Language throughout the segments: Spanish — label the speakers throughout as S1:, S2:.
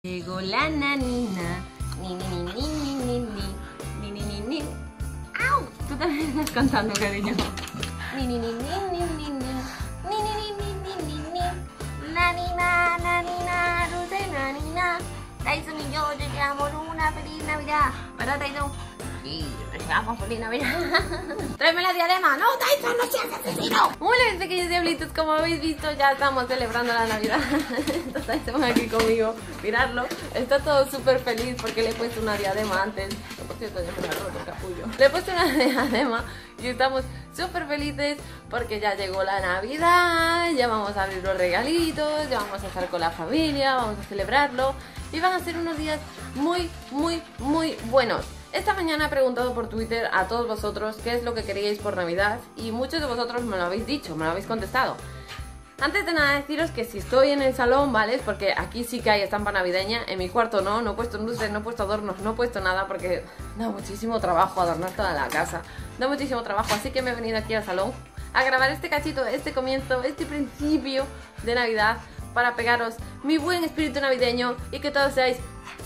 S1: Llegó la nanina. Ni ni ni ni ni ni ni ni ni ni. ¡Au! Tú también estás cantando, cariño. Ni ni ni ni ni ni ni ni ni ni ni ni ni. Nanina, nanina, dulce nanina. Tyson y yo llegamos una feliz Navidad. ¿Verdad, Tyson? Sí, llegamos feliz Navidad. ¡Tráeme la diadema! ¡No, Tyson, no seas asesino! Hola, mis pequeños diablitos, como habéis visto, ya estamos celebrando la Navidad. Está Tyson aquí conmigo, miradlo. Está todo súper feliz porque le he puesto una diadema antes. Por cierto, ya me la roto el capullo. Le he puesto una diadema y estamos súper felices porque ya llegó la Navidad. Ya vamos a abrir los regalitos, ya vamos a estar con la familia, vamos a celebrarlo. Y van a ser unos días muy buenos. Esta mañana he preguntado por Twitter a todos vosotros qué es lo que queríais por Navidad y muchos de vosotros me lo habéis dicho, me lo habéis contestado. Antes de nada deciros que si estoy en el salón, ¿vale? Porque aquí sí que hay estampa navideña, en mi cuarto no he puesto luces, no he puesto adornos, no he puesto nada porque da muchísimo trabajo adornar toda la casa, da muchísimo trabajo, así que me he venido aquí al salón a grabar este cachito, este comienzo, este principio de Navidad para pegaros mi buen espíritu navideño y que todos seáis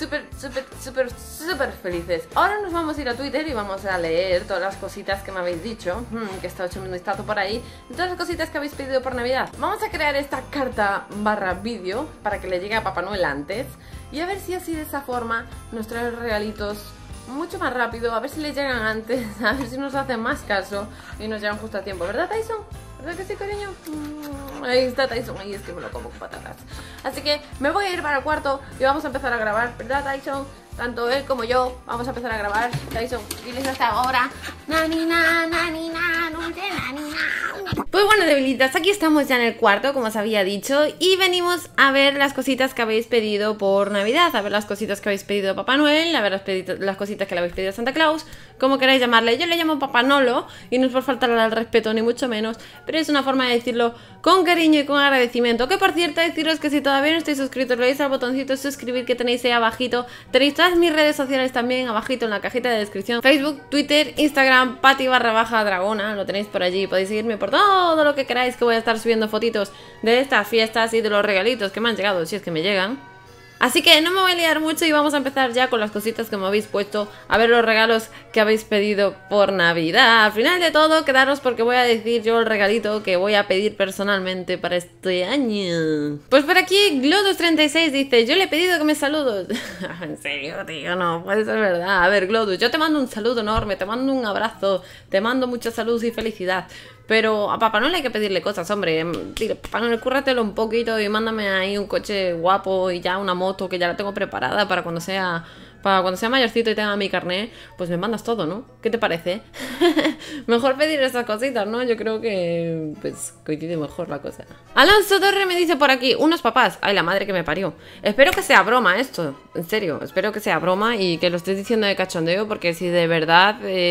S1: súper felices. Ahora nos vamos a ir a Twitter y vamos a leer todas las cositas que me habéis dicho, que he estado echando un vistazo por ahí, todas las cositas que habéis pedido por Navidad. Vamos a crear esta carta barra vídeo para que le llegue a Papá Noel antes y a ver si así de esa forma nos trae regalitos mucho más rápido, a ver si les llegan antes, a ver si nos hacen más caso y nos llegan justo a tiempo, ¿verdad, Tyson? ¿Verdad que sí, cariño? Ahí está Tyson, ahí es que me lo como con patatas. Así que me voy a ir para el cuarto y vamos a empezar a grabar, ¿verdad, Tyson? Tanto él como yo vamos a empezar a grabar. Tyson, diles hasta ahora. Nanina, nanina, dulce nanina. Pues bueno, debilitas, aquí estamos ya en el cuarto, como os había dicho, y venimos a ver las cositas que habéis pedido por Navidad, a ver las cositas que habéis pedido a Papá Noel, a ver las cositas que le habéis pedido a Santa Claus, como queráis llamarle. Yo le llamo Papá Nolo, y no es por faltarle al respeto ni mucho menos, pero es una forma de decirlo con cariño y con agradecimiento. Que por cierto, deciros que si todavía no estáis suscritos, le dais al botoncito de suscribir que tenéis ahí abajito. Tenéis todas mis redes sociales también abajito en la cajita de descripción: Facebook, Twitter, Instagram, Pati_Dragona, lo tenéis por allí. Podéis seguirme por todo lo que queráis, que voy a estar subiendo fotitos de estas fiestas y de los regalitos que me han llegado, si es que me llegan. Así que no me voy a liar mucho y vamos a empezar ya con las cositas que me habéis puesto, a ver los regalos que habéis pedido por Navidad. Al final de todo, quedaros porque voy a decir yo el regalito que voy a pedir personalmente para este año. Pues por aquí Glodus36 dice: yo le he pedido que me saludos. En serio, tío, no puede ser verdad. A ver, Glodus, yo te mando un saludo enorme, te mando un abrazo, te mando mucha salud y felicidad. Pero a Papá Noel hay que pedirle cosas, hombre. Dile, Papá Noel, cúrratelo un poquito y mándame ahí un coche guapo y ya una moto que ya la tengo preparada para cuando sea mayorcito y tenga mi carnet, pues me mandas todo, ¿no? ¿Qué te parece? Mejor pedir esas cositas, ¿no? Yo creo que pues coincide mejor la cosa. Alonso Torre me dice por aquí: unos papás. Ay, la madre que me parió. Espero que sea broma esto, en serio. Espero que sea broma y que lo estés diciendo de cachondeo, porque si de verdad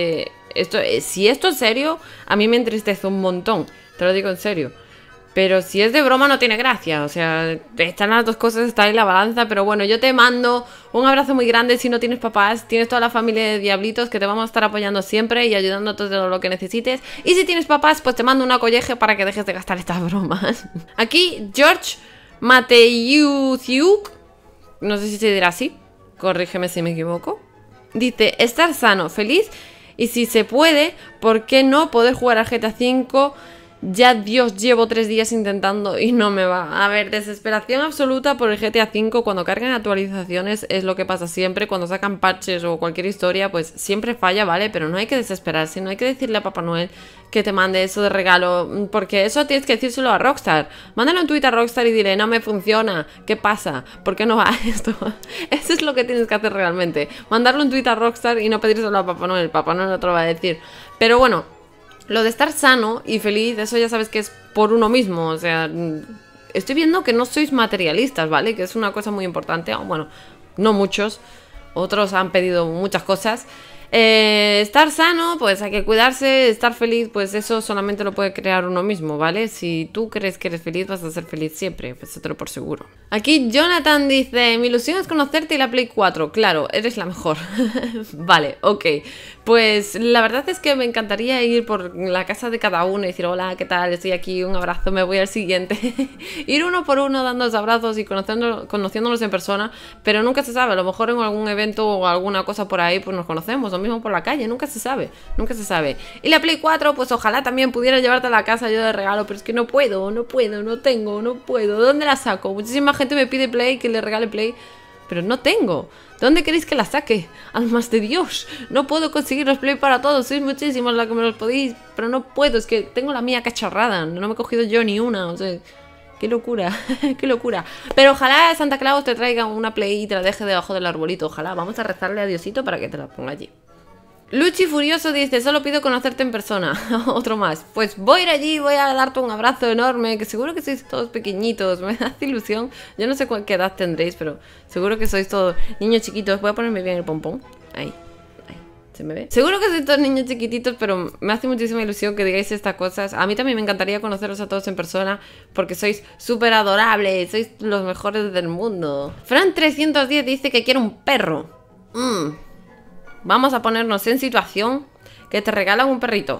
S1: si esto es serio, a mí me entristece un montón. Te lo digo en serio. Pero si es de broma no tiene gracia, o sea, están las dos cosas, está ahí la balanza. Pero bueno, yo te mando un abrazo muy grande. Si no tienes papás, tienes toda la familia de diablitos que te vamos a estar apoyando siempre y ayudando a todo lo que necesites. Y si tienes papás, pues te mando una colleje para que dejes de gastar estas bromas. Aquí, George Mateusiuk, no sé si se dirá así, corrígeme si me equivoco, dice: estar sano, feliz y si se puede, ¿por qué no poder jugar al GTA V? Ya Dios, llevo 3 días intentando y no me va. A ver, desesperación absoluta por el GTA V. Cuando cargan actualizaciones es lo que pasa siempre. Cuando sacan parches o cualquier historia, pues siempre falla, ¿vale? Pero no hay que desesperarse, no hay que decirle a Papá Noel que te mande eso de regalo, porque eso tienes que decírselo a Rockstar. Mándale un tweet a Rockstar y dile: no me funciona, ¿qué pasa? ¿Por qué no va esto? Eso es lo que tienes que hacer realmente. Mandarle un tweet a Rockstar y no pedírselo a Papá Noel. Papá Noel no te lo va a decir. Pero bueno, lo de estar sano y feliz, eso ya sabes que es por uno mismo. O sea, estoy viendo que no sois materialistas, ¿vale? Que es una cosa muy importante. Bueno, no muchos. Otros han pedido muchas cosas. Estar sano, pues hay que cuidarse. Estar feliz, pues eso solamente lo puede crear uno mismo, ¿vale? Si tú crees que eres feliz, vas a ser feliz siempre, pues te lo por seguro. Aquí Jonathan dice, mi ilusión es conocerte y la Play 4. Claro, eres la mejor. Vale, ok. Pues la verdad es que me encantaría ir por la casa de cada uno y decir, hola, ¿qué tal? Estoy aquí, un abrazo, me voy al siguiente. Ir uno por uno dándonos abrazos y conociéndonos en persona, pero nunca se sabe, a lo mejor en algún evento o alguna cosa por ahí, pues nos conocemos, o mismo por la calle, nunca se sabe, nunca se sabe. Y la Play 4, pues ojalá también pudiera llevarte a la casa yo de regalo, pero es que no puedo, no tengo, no puedo. ¿Dónde la saco? Muchísima gente me pide Play, que le regale Play, pero no tengo. ¿Dónde queréis que la saque? Almas de Dios, no puedo conseguir los Play para todos, sois muchísimos la que me los podéis, pero no puedo, es que tengo la mía cacharrada, no me he cogido yo ni una, o sea, qué locura, qué locura. Pero ojalá Santa Claus te traiga una Play y te la deje debajo del arbolito, ojalá, vamos a rezarle a Diosito para que te la ponga allí. Luchi Furioso dice, solo pido conocerte en persona. Otro más. Pues voy a ir allí, voy a darte un abrazo enorme, que seguro que sois todos pequeñitos, me hace ilusión. Yo no sé qué edad tendréis, pero seguro que sois todos niños chiquitos. Voy a ponerme bien el pompón. Ahí, ¿se me ve? Seguro que sois todos niños chiquititos, pero me hace muchísima ilusión que digáis estas cosas. A mí también me encantaría conoceros a todos en persona, porque sois súper adorables, sois los mejores del mundo. Fran310 dice que quiere un perro. Vamos a ponernos en situación que te regalan un perrito.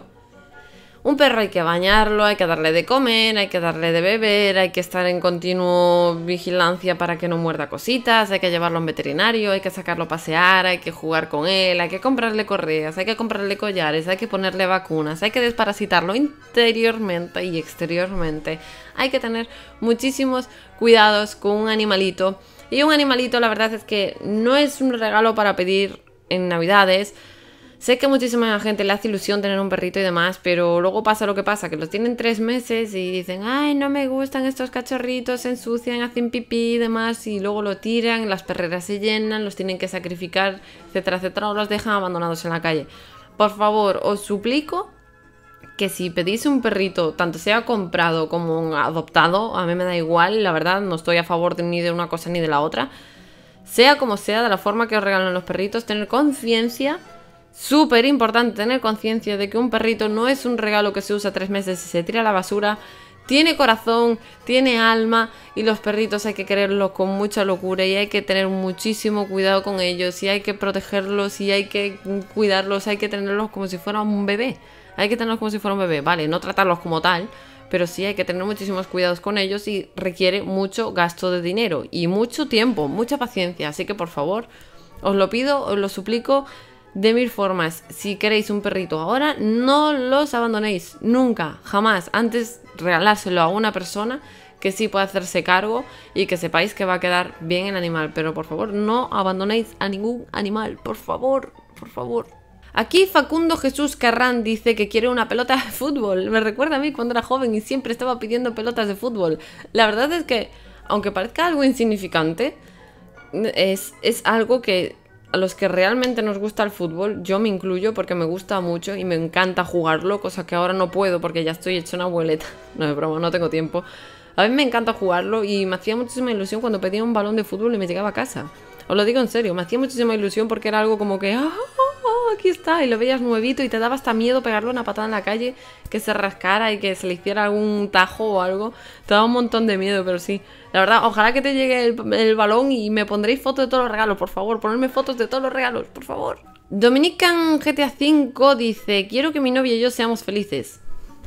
S1: Un perro hay que bañarlo, hay que darle de comer, hay que darle de beber, hay que estar en continuo vigilancia para que no muerda cositas, hay que llevarlo a un veterinario, hay que sacarlo a pasear, hay que jugar con él, hay que comprarle correas, hay que comprarle collares, hay que ponerle vacunas, hay que desparasitarlo interiormente y exteriormente. Hay que tener muchísimos cuidados con un animalito. Y un animalito, la verdad es que no es un regalo para pedir en Navidades. Sé que a muchísima gente le hace ilusión tener un perrito y demás, pero luego pasa lo que pasa, que los tienen 3 meses y dicen, ay, no me gustan estos cachorritos, se ensucian, hacen pipí y demás, y luego lo tiran, las perreras se llenan, los tienen que sacrificar, etcétera, etcétera, o los dejan abandonados en la calle. Por favor, os suplico que si pedís un perrito, tanto sea comprado como adoptado, a mí me da igual, la verdad, no estoy a favor ni de una cosa ni de la otra. Sea como sea, de la forma que os regalan los perritos, tener conciencia, súper importante tener conciencia de que un perrito no es un regalo que se usa 3 meses y se tira a la basura. Tiene corazón, tiene alma, y los perritos hay que quererlos con mucha locura y hay que tener muchísimo cuidado con ellos y hay que protegerlos y hay que cuidarlos, hay que tenerlos como si fuera un bebé. Hay que tenerlos como si fuera un bebé, vale, no tratarlos como tal, pero sí hay que tener muchísimos cuidados con ellos y requiere mucho gasto de dinero y mucho tiempo, mucha paciencia. Así que por favor, os lo pido, os lo suplico de 1000 formas. Si queréis un perrito ahora, no los abandonéis, nunca, jamás. Antes regalárselo a una persona que sí pueda hacerse cargo y que sepáis que va a quedar bien el animal. Pero por favor, no abandonéis a ningún animal, por favor, por favor. Aquí Facundo Jesús Carrán dice que quiere una pelota de fútbol. Me recuerda a mí cuando era joven y siempre estaba pidiendo pelotas de fútbol. La verdad es que, aunque parezca algo insignificante, es algo que a los que realmente nos gusta el fútbol, yo me incluyo porque me gusta mucho y me encanta jugarlo, cosa que ahora no puedo porque ya estoy hecha una abueleta. No es broma, no tengo tiempo. A mí me encanta jugarlo y me hacía muchísima ilusión cuando pedía un balón de fútbol y me llegaba a casa. Os lo digo en serio, me hacía muchísima ilusión porque era algo como que aquí está, y lo veías nuevito y te daba hasta miedo pegarle una patada en la calle, que se rascara y que se le hiciera algún tajo o algo. Te daba un montón de miedo, pero sí, la verdad, ojalá que te llegue el balón y me pondréis fotos de todos los regalos, por favor, ponedme fotos de todos los regalos, por favor. Dominican GTA V dice, quiero que mi novia y yo seamos felices.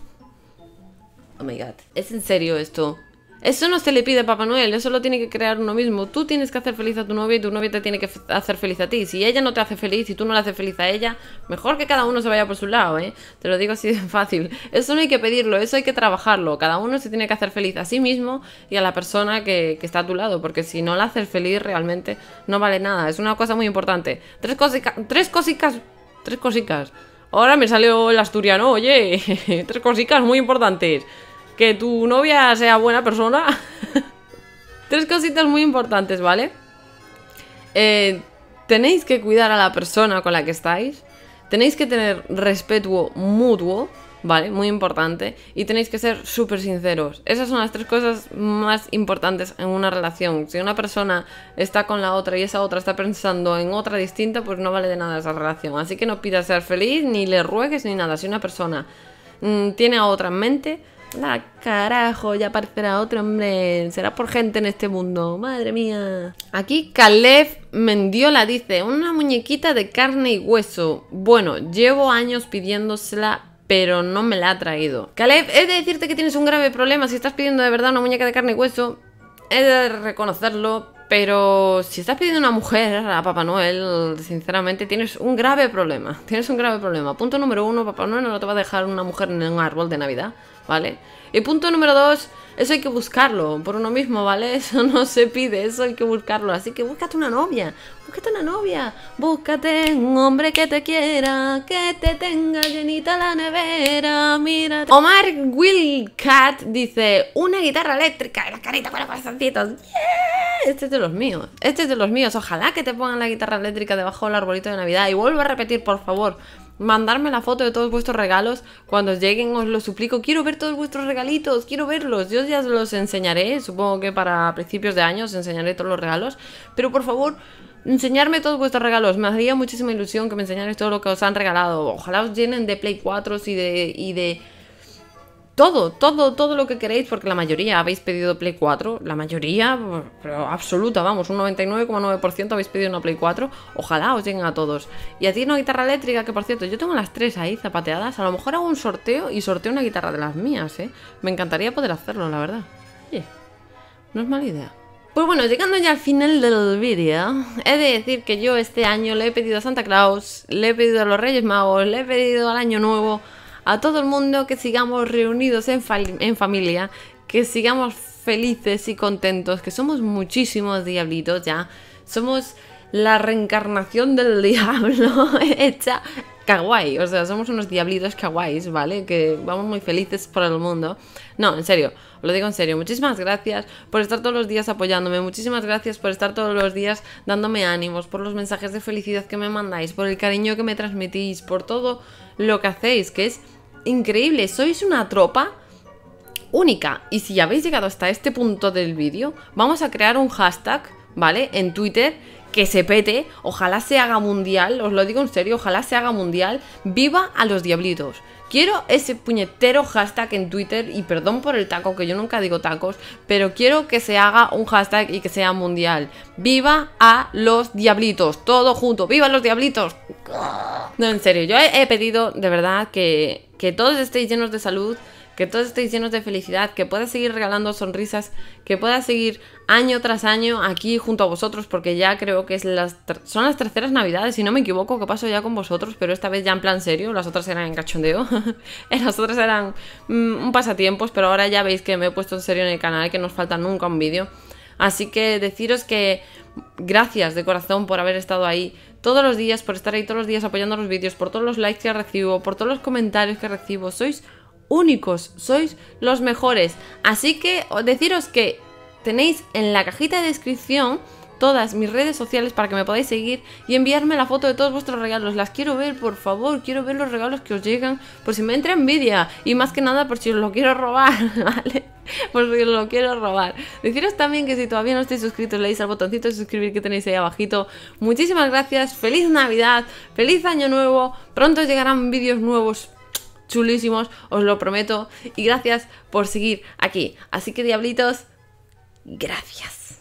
S1: Oh my god, ¿es en serio esto? Eso no se le pide a Papá Noel, eso lo tiene que crear uno mismo. Tú tienes que hacer feliz a tu novia y tu novia te tiene que hacer feliz a ti. Si ella no te hace feliz y tú no le haces feliz a ella, mejor que cada uno se vaya por su lado, ¿eh? Te lo digo así de fácil. Eso no hay que pedirlo, eso hay que trabajarlo. Cada uno se tiene que hacer feliz a sí mismo y a la persona que está a tu lado, porque si no la haces feliz realmente no vale nada. Es una cosa muy importante. Tres cositas. Ahora me salió el asturiano, oye, 3 cositas muy importantes. Que tu novia sea buena persona. 3 cositas muy importantes, ¿vale? Tenéis que cuidar a la persona con la que estáis. Tenéis que tener respeto mutuo. ¿vale? Muy importante. Y tenéis que ser súper sinceros. Esas son las 3 cosas más importantes en una relación. Si una persona está con la otra y esa otra está pensando en otra distinta, pues no vale de nada esa relación. Así que no pidas ser feliz, ni le ruegues, ni nada. Si una persona tiene a otra en mente, la carajo, ya aparecerá otro, hombre. Será por gente en este mundo. Madre mía. Aquí Caleb Mendiola dice: una muñequita de carne y hueso. Bueno, llevo años pidiéndosela, pero no me la ha traído. Caleb, he de decirte que tienes un grave problema. Si estás pidiendo de verdad una muñeca de carne y hueso, he de reconocerlo. Pero si estás pidiendo una mujer a Papá Noel, sinceramente tienes un grave problema. Tienes un grave problema. Punto número 1, Papá Noel no te va a dejar una mujer en un árbol de Navidad, ¿vale? Y punto número 2, eso hay que buscarlo por uno mismo, ¿vale? Eso no se pide, eso hay que buscarlo. Así que búscate una novia, búscate un hombre que te quiera, que te tenga llenita la nevera, mira. Omar Willcat dice: una guitarra eléctrica y la carita con los corazoncitos. ¡Yeah! Este es de los míos, ojalá que te pongan la guitarra eléctrica debajo del arbolito de Navidad. Y vuelvo a repetir, por favor, mandarme la foto de todos vuestros regalos cuando lleguen, os lo suplico. Quiero ver todos vuestros regalitos, quiero verlos. Yo ya os los enseñaré, supongo que para principios de año os enseñaré todos los regalos. Pero por favor, enseñarme todos vuestros regalos. Me haría muchísima ilusión que me enseñarais todo lo que os han regalado. Ojalá os llenen de Play 4 y de todo lo que queréis, porque la mayoría habéis pedido Play 4, la mayoría, pero absoluta, vamos, un 99,9% habéis pedido una Play 4, ojalá os lleguen a todos. Y a ti una guitarra eléctrica, que por cierto, yo tengo las 3 ahí zapateadas, a lo mejor hago un sorteo y sorteo una guitarra de las mías, me encantaría poder hacerlo, la verdad. Oye, no es mala idea. Pues bueno, llegando ya al final del vídeo, he de decir que yo este año le he pedido a Santa Claus, le he pedido a los Reyes Magos, le he pedido al Año Nuevo, a todo el mundo, que sigamos reunidos en familia, que sigamos felices y contentos, que somos muchísimos diablitos ya, somos la reencarnación del diablo hecha kawaii, o sea, somos unos diablitos kawaiis, ¿vale? Que vamos muy felices por el mundo. No, en serio, os lo digo en serio, muchísimas gracias por estar todos los días apoyándome, muchísimas gracias por estar todos los días dándome ánimos, por los mensajes de felicidad que me mandáis, por el cariño que me transmitís, por todo lo que hacéis, que es increíble. Sois una tropa única. Y si ya habéis llegado hasta este punto del vídeo, vamos a crear un hashtag, ¿vale? En Twitter, que se pete, ojalá se haga mundial, os lo digo en serio, ojalá se haga mundial. ¡Viva a los diablitos! Quiero ese puñetero hashtag en Twitter, y perdón por el taco, que yo nunca digo tacos, pero quiero que se haga un hashtag y que sea mundial. ¡Viva a los diablitos! Todo junto, ¡viva los diablitos! No, en serio, yo he pedido de verdad que todos estéis llenos de salud, que todos estéis llenos de felicidad, que pueda seguir regalando sonrisas, que pueda seguir año tras año aquí junto a vosotros, porque ya creo que son las terceras navidades, si no me equivoco, que paso ya con vosotros, pero esta vez ya en plan serio, las otras eran en cachondeo, las otras eran un pasatiempos, pero ahora ya veis que me he puesto en serio en el canal, que no os falta nunca un vídeo. Así que deciros que gracias de corazón por haber estado ahí todos los días, por estar ahí todos los días apoyando los vídeos, por todos los likes que recibo, por todos los comentarios que recibo. Sois únicos, sois los mejores. Así que deciros que tenéis en la cajita de descripción todas mis redes sociales para que me podáis seguir y enviarme la foto de todos vuestros regalos. Las quiero ver, por favor, quiero ver los regalos que os llegan, por si me entra envidia, y más que nada por si os lo quiero robar, ¿vale? Por si os lo quiero robar. Deciros también que si todavía no estáis suscritos, le dais al botoncito de suscribir que tenéis ahí abajito. Muchísimas gracias, feliz Navidad, feliz Año Nuevo, pronto llegarán vídeos nuevos chulísimos, os lo prometo, y gracias por seguir aquí. Así que diablitos, gracias.